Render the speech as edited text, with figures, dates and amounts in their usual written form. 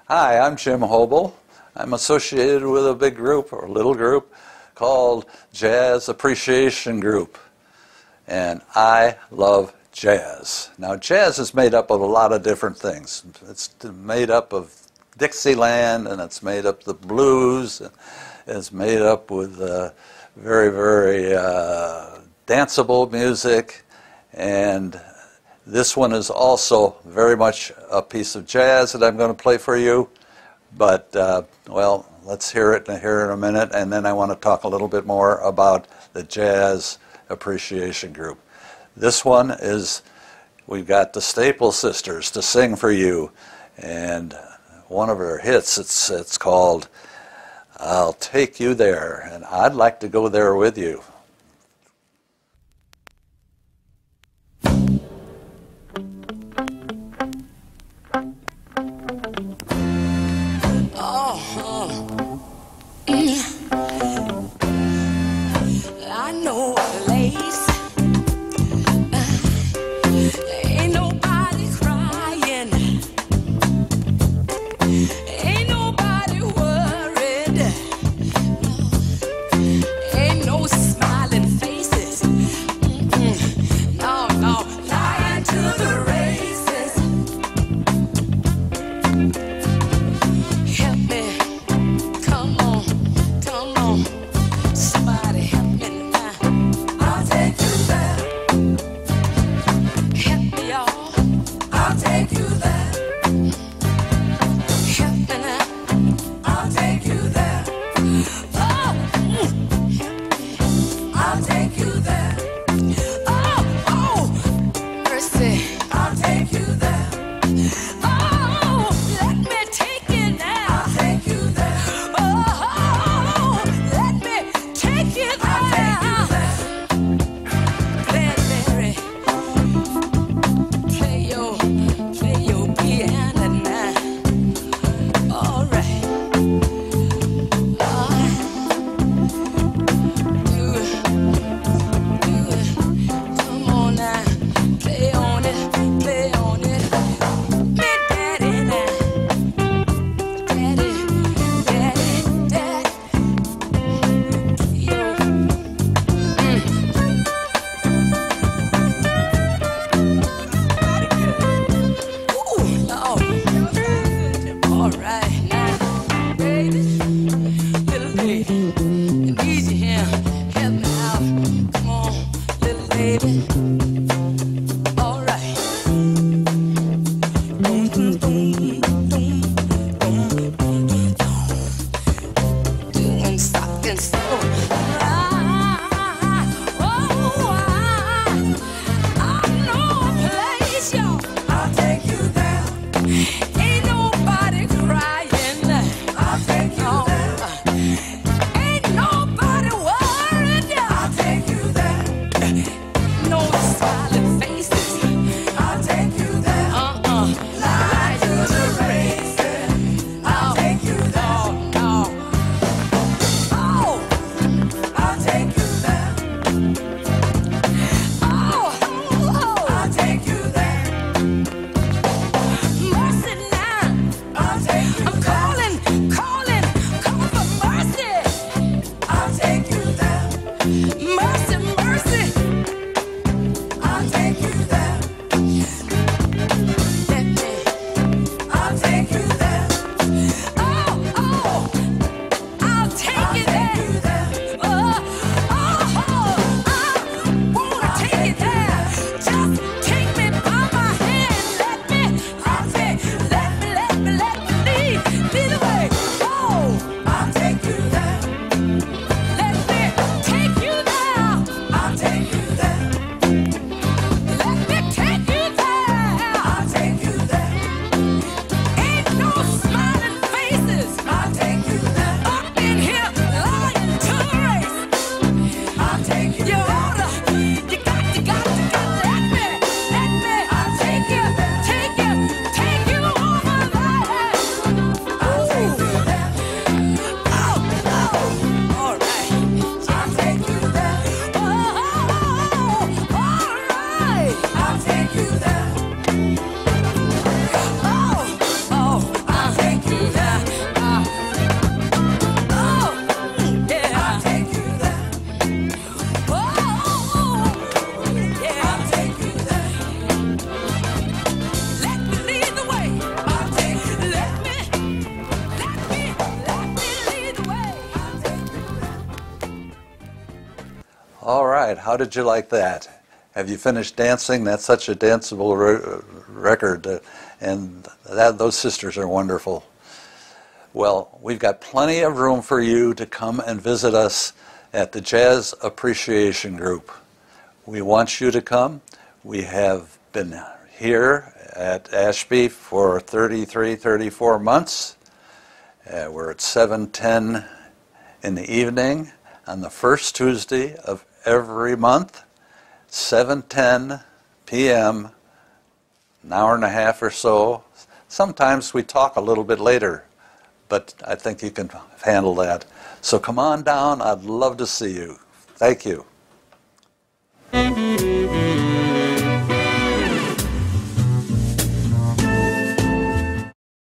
Hi, I'm Jim Hoebel. I'm associated with a big group, or a little group, called Jazz Appreciation Group. And I love jazz. Now, jazz is made up of a lot of different things. It's made up of Dixieland, and it's made up of the blues, and it's made up with very, very danceable music. And this one is also very much a piece of jazz that I'm going to play for you. But, well, let's hear it here in a minute, and then I want to talk a little bit more about the Jazz Appreciation Group. This one is, we've got the Staple Sisters to sing for you, and one of her hits, it's called I'll Take You There, and I'd like to go there with you. I know a place. Ain't nobody crying. Ain't nobody worried. Ain't no smiling faces. No, no, lying to the races. Help me. Come on, come on. Somebody help me now. I'll take you there. Help me, y'all. I'll take you there. Help me now. I'll take you there. Oh, I'll take you there. Oh, oh, mercy. I'll take you there. Oh, let me take you now. I'll take you there. Oh, let me take you there. I'll take you there. Blackberry, play your piano now. All right. Do it. Come on now. Play on it. Play on it. Me daddy now. Daddy, daddy, daddy. Yo. Ooh, Lord. All right now, baby, little lady, I need you here. Help me out. Come on, little lady. All right. Boom, boom, boom, boom, boom, boom, boom. Doing something so right. I know a place, y'all. I'll take you there. Ain't nobody crying. I'll take you there. Ain't nobody worried. I'll take you there. No smiling faces. I'll take you there. Lie to the races. I'll take you there. No. Oh, I'll take you there. Oh, I'll take you there. Mercy now. I'll take you there. I'm calling for mercy. I'll take you there. Mercy, mercy. I'll take you there. Let me. I'll take you there. Oh, I'll take you there. I wanna take you there. Just take me by my hand. Let me lead the way. Oh, I'll take you there. Let me take you there. I'll take you there. Let me take you there. I'll take you there. Ain't no smiling faces. I'll take you there. Up in here lying to the race. I'll take you there. You got to let me. I'll take you there. Take you over there. I'll take you there. Oh, all right. I'll take you there. Oh, all right. I'll take you there. Oh, I'll take you All right, how did you like that? Have you finished dancing? That's such a danceable record, and those sisters are wonderful. Well, we've got plenty of room for you to come and visit us at the Jazz Appreciation Group. We want you to come. We have been here at Ashby for 33, 34 months. We're at 7:10 in the evening on the first Tuesday of every month, 7:10 p.m., an hour and a half or so. Sometimes we talk a little bit later, but I think you can handle that. So come on down. I'd love to see you. Thank you.